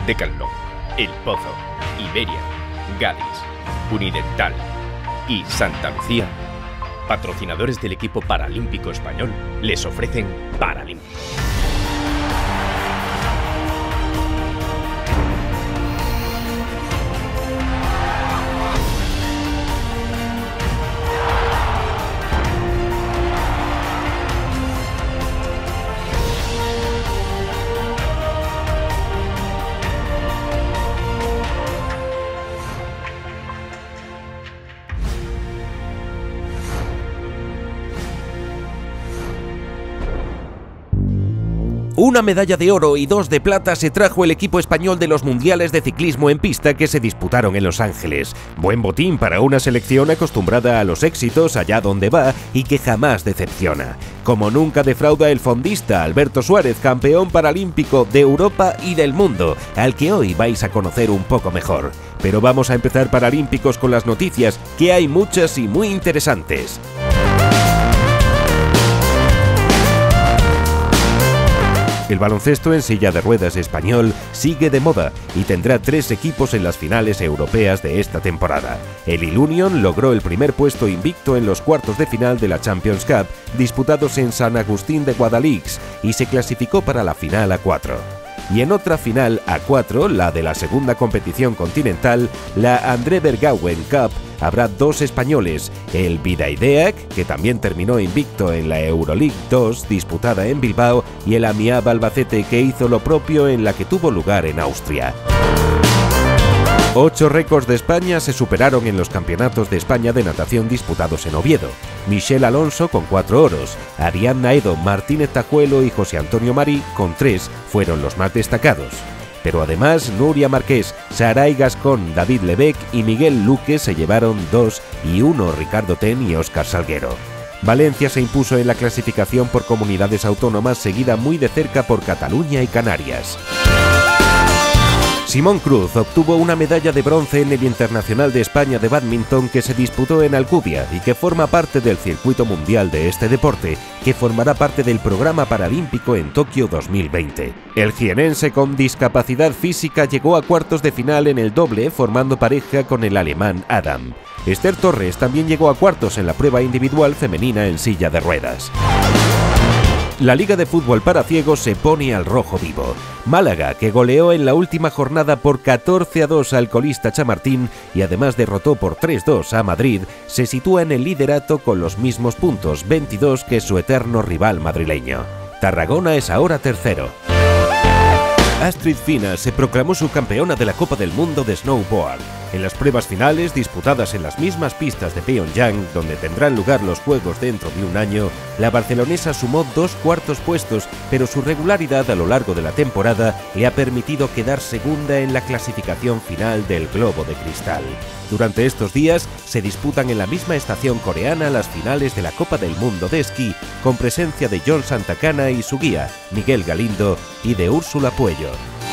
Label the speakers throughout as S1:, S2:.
S1: Decathlon, El Pozo, Iberia, Gadis, Unidental y Santa Lucía, patrocinadores del equipo paralímpico español, les ofrecen Paralímpico.
S2: Una medalla de oro y 2 de plata se trajo el equipo español de los mundiales de ciclismo en pista que se disputaron en Los Ángeles. Buen botín para una selección acostumbrada a los éxitos allá donde va y que jamás decepciona. Como nunca defrauda el fondista Alberto Suárez, campeón paralímpico de Europa y del mundo, al que hoy vais a conocer un poco mejor. Pero vamos a empezar Paralímpicos con las noticias, que hay muchas y muy interesantes. El baloncesto en silla de ruedas español sigue de moda y tendrá 3 equipos en las finales europeas de esta temporada. El Ilunion logró el primer puesto invicto en los cuartos de final de la Champions Cup disputados en San Agustín de Guadalix y se clasificó para la final A4. Y en otra final A4, la de la segunda competición continental, la André Bergauwen Cup, habrá 2 españoles, el Bidaideac, que también terminó invicto en la Euroleague 2 disputada en Bilbao, y el Amiab Albacete, que hizo lo propio en la que tuvo lugar en Austria. 8 récords de España se superaron en los campeonatos de España de natación disputados en Oviedo. Michelle Alonso con 4 oros, Ariadna Edo, Martínez Tajuelo y José Antonio Marí con 3 fueron los más destacados. Pero además Nuria Marqués, Saray Gascón, David Lebec y Miguel Luque se llevaron 2 y 1 Ricardo Ten y Óscar Salguero. Valencia se impuso en la clasificación por comunidades autónomas, seguida muy de cerca por Cataluña y Canarias. Simón Cruz obtuvo una medalla de bronce en el Internacional de España de Bádminton que se disputó en Alcubia y que forma parte del circuito mundial de este deporte, que formará parte del programa paralímpico en Tokio 2020. El jienense con discapacidad física llegó a cuartos de final en el doble, formando pareja con el alemán Adam. Esther Torres también llegó a cuartos en la prueba individual femenina en silla de ruedas. La Liga de Fútbol para Ciegos se pone al rojo vivo. Málaga, que goleó en la última jornada por 14-2 al colista Chamartín y además derrotó por 3-2 a Madrid, se sitúa en el liderato con los mismos puntos, 22, que su eterno rival madrileño. Tarragona es ahora tercero. Astrid Fina se proclamó subcampeona de la Copa del Mundo de Snowboard. En las pruebas finales, disputadas en las mismas pistas de Pyongyang, donde tendrán lugar los Juegos dentro de un año, la barcelonesa sumó 2 cuartos puestos, pero su regularidad a lo largo de la temporada le ha permitido quedar segunda en la clasificación final del Globo de Cristal. Durante estos días se disputan en la misma estación coreana las finales de la Copa del Mundo de esquí, con presencia de John Santacana y su guía, Miguel Galindo, y de Úrsula Puello.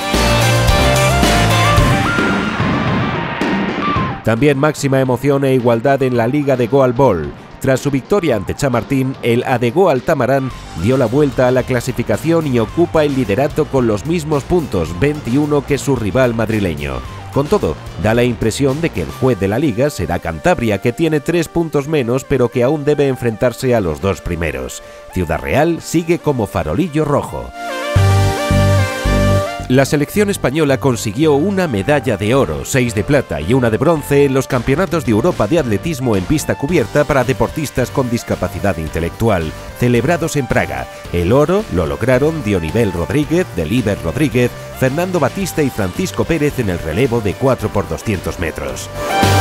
S2: También máxima emoción e igualdad en la Liga de Goalball. Tras su victoria ante Chamartín, el ADEGO Altamarán dio la vuelta a la clasificación y ocupa el liderato con los mismos puntos, 21, que su rival madrileño. Con todo, da la impresión de que el juez de la liga será Cantabria, que tiene 3 puntos menos, pero que aún debe enfrentarse a los 2 primeros. Ciudad Real sigue como farolillo rojo. La selección española consiguió una medalla de oro, 6 de plata y 1 de bronce en los Campeonatos de Europa de Atletismo en pista cubierta para deportistas con discapacidad intelectual, celebrados en Praga. El oro lo lograron Dionibel Rodríguez, Delíber Rodríguez, Fernando Batista y Francisco Pérez en el relevo de 4x200 metros.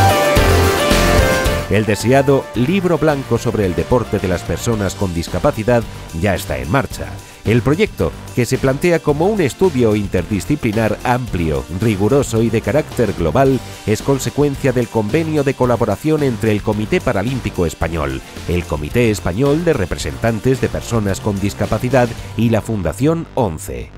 S2: El deseado Libro Blanco sobre el deporte de las personas con discapacidad ya está en marcha. El proyecto, que se plantea como un estudio interdisciplinar amplio, riguroso y de carácter global, es consecuencia del convenio de colaboración entre el Comité Paralímpico Español, el Comité Español de Representantes de Personas con Discapacidad y la Fundación ONCE.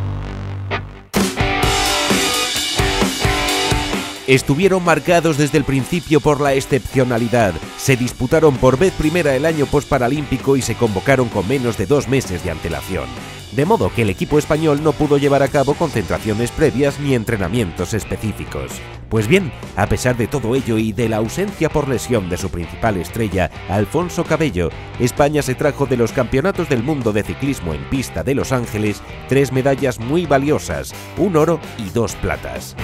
S2: Estuvieron marcados desde el principio por la excepcionalidad. Se disputaron por vez primera el año postparalímpico y se convocaron con menos de 2 meses de antelación. de modo que el equipo español no pudo llevar a cabo concentraciones previas ni entrenamientos específicos. Pues bien, a pesar de todo ello y de la ausencia por lesión de su principal estrella, Alfonso Cabello, España se trajo de los Campeonatos del Mundo de Ciclismo en Pista de Los Ángeles 3 medallas muy valiosas, 1 oro y 2 platas.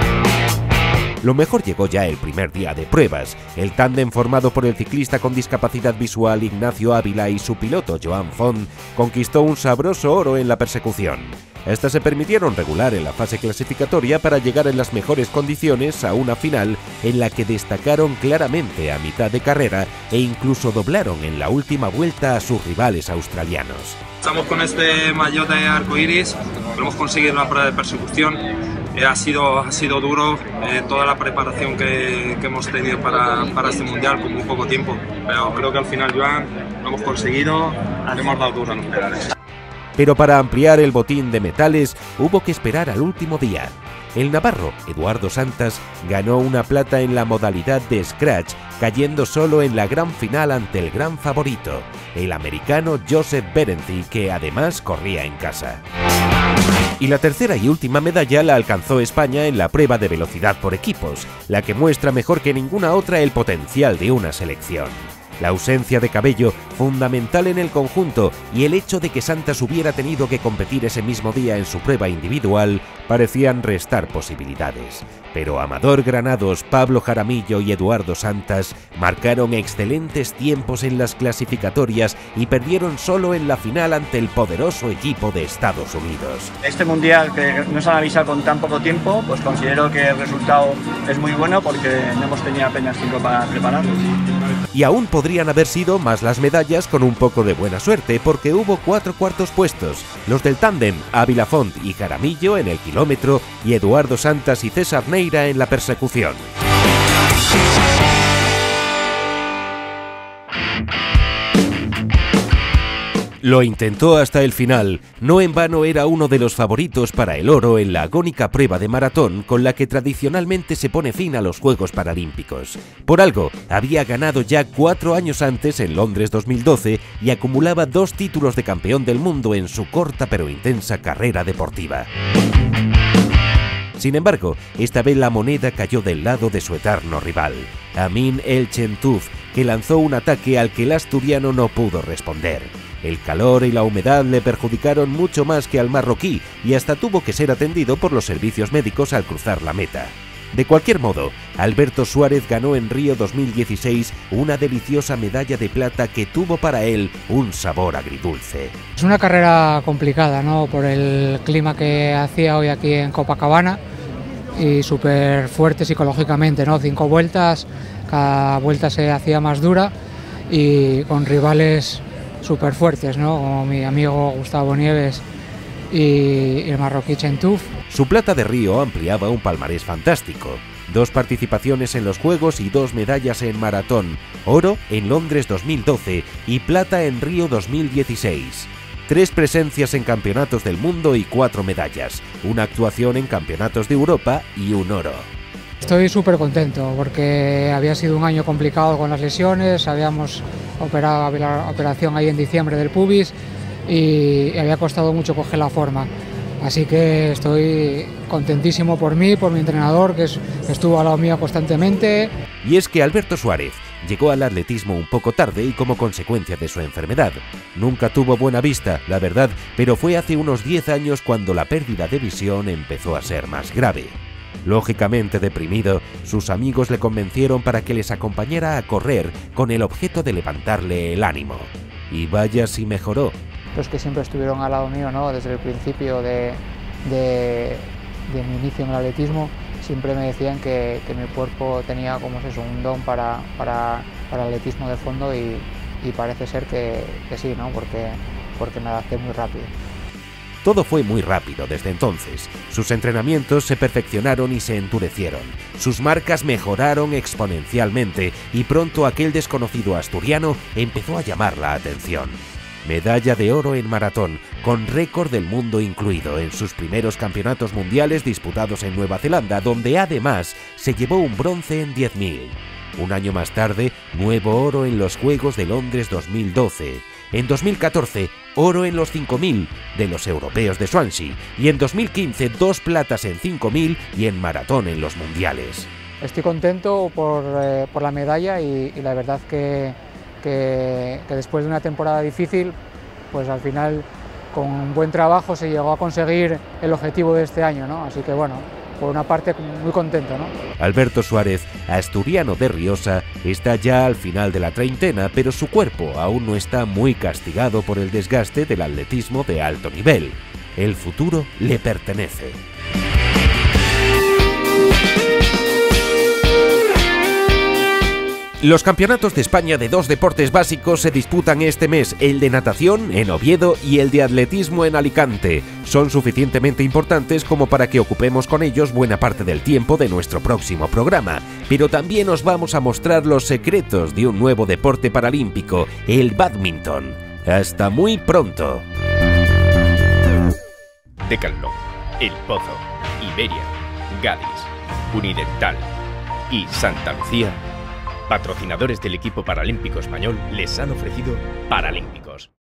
S2: Lo mejor llegó ya el primer día de pruebas. El tándem formado por el ciclista con discapacidad visual Ignacio Ávila y su piloto Joan Font conquistó un sabroso oro en la persecución. Estas se permitieron regular en la fase clasificatoria para llegar en las mejores condiciones a una final en la que destacaron claramente a mitad de carrera e incluso doblaron en la última vuelta a sus rivales australianos.
S3: Estamos con este maillot de arcoiris, lo hemos conseguido en la prueba de persecución. Ha sido duro toda la preparación que hemos tenido para este mundial con muy poco tiempo, pero creo que al final, Joan, lo hemos conseguido, le hemos dado duro a los pedales.
S2: Pero para ampliar el botín de metales hubo que esperar al último día. El navarro Eduardo Santas ganó una plata en la modalidad de scratch, cayendo solo en la gran final ante el gran favorito, el americano Joseph Berenthi, que además corría en casa. Y la tercera y última medalla la alcanzó España en la prueba de velocidad por equipos, la que muestra mejor que ninguna otra el potencial de una selección. La ausencia de Cabello, fundamental en el conjunto, y el hecho de que Santas hubiera tenido que competir ese mismo día en su prueba individual, parecían restar posibilidades. Pero Amador Granados, Pablo Jaramillo y Eduardo Santas marcaron excelentes tiempos en las clasificatorias y perdieron solo en la final ante el poderoso equipo de Estados Unidos.
S4: Este mundial que nos han avisado con tan poco tiempo, pues considero que el resultado es muy bueno porque no hemos tenido apenas tiempo para prepararnos.
S2: Y aún podrían haber sido más las medallas con un poco de buena suerte, porque hubo 4 cuartos puestos, los del tándem Ávila Font y Jaramillo en el kilómetro y Eduardo Santas y César Neira en la persecución. Lo intentó hasta el final, no en vano era uno de los favoritos para el oro en la agónica prueba de maratón con la que tradicionalmente se pone fin a los Juegos Paralímpicos. Por algo, había ganado ya 4 años antes en Londres 2012 y acumulaba 2 títulos de campeón del mundo en su corta pero intensa carrera deportiva. Sin embargo, esta vez la moneda cayó del lado de su eterno rival, Amin El Chentouf, que lanzó un ataque al que el asturiano no pudo responder. El calor y la humedad le perjudicaron mucho más que al marroquí y hasta tuvo que ser atendido por los servicios médicos al cruzar la meta. De cualquier modo, Alberto Suárez ganó en Río 2016 una deliciosa medalla de plata que tuvo para él un sabor agridulce.
S5: Es una carrera complicada, ¿no? Por el clima que hacía hoy aquí en Copacabana y súper fuerte psicológicamente, ¿no? 5 vueltas, cada vuelta se hacía más dura y con rivales súper fuertes, ¿no? Como mi amigo Gustavo Nieves y el marroquí Chentouf.
S2: Su plata de Río ampliaba un palmarés fantástico. 2 participaciones en los Juegos y 2 medallas en maratón, oro en Londres 2012 y plata en Río 2016. 3 presencias en campeonatos del mundo y 4 medallas, una actuación en campeonatos de Europa y un oro.
S5: Estoy súper contento porque había sido un año complicado con las lesiones, habíamos operado la operación ahí en diciembre del pubis y había costado mucho coger la forma. Así que estoy contentísimo por mí, por mi entrenador que estuvo al lado mío constantemente.
S2: Y es que Alberto Suárez llegó al atletismo un poco tarde y como consecuencia de su enfermedad. Nunca tuvo buena vista, la verdad, pero fue hace unos 10 años cuando la pérdida de visión empezó a ser más grave. Lógicamente deprimido, sus amigos le convencieron para que les acompañara a correr con el objeto de levantarle el ánimo. Y vaya si mejoró.
S5: Los que siempre estuvieron al lado mío, ¿no? Desde el principio de mi inicio en el atletismo, siempre me decían que mi cuerpo tenía como es eso, un don para el atletismo de fondo y parece ser que sí, ¿no? Porque me adapté muy rápido.
S2: Todo fue muy rápido desde entonces. Sus entrenamientos se perfeccionaron y se endurecieron. Sus marcas mejoraron exponencialmente y pronto aquel desconocido asturiano empezó a llamar la atención. Medalla de oro en maratón, con récord del mundo incluido en sus primeros campeonatos mundiales disputados en Nueva Zelanda, donde además se llevó un bronce en 10.000. Un año más tarde, nuevo oro en los Juegos de Londres 2012. En 2014, oro en los 5.000 de los europeos de Swansea y en 2015 2 platas en 5.000 y en maratón en los mundiales.
S5: Estoy contento por la medalla y la verdad que después de una temporada difícil, pues al final con buen trabajo se llegó a conseguir el objetivo de este año, ¿no? Así que bueno, por una parte muy contento, ¿no?
S2: Alberto Suárez, asturiano de Riosa, está ya al final de la treintena, pero su cuerpo aún no está muy castigado por el desgaste del atletismo de alto nivel. El futuro le pertenece. Los campeonatos de España de 2 deportes básicos se disputan este mes, el de natación en Oviedo y el de atletismo en Alicante. Son suficientemente importantes como para que ocupemos con ellos buena parte del tiempo de nuestro próximo programa, pero también os vamos a mostrar los secretos de un nuevo deporte paralímpico, el bádminton. ¡Hasta muy pronto!
S1: Decathlon, El Pozo, Iberia, Gadis, Unidental y Santa Lucía, patrocinadores del equipo paralímpico español, les han ofrecido Paralímpicos.